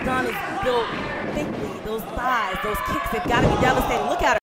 gun is built thickly. Those thighs, those kicks, they've got to be devastating. Look at her.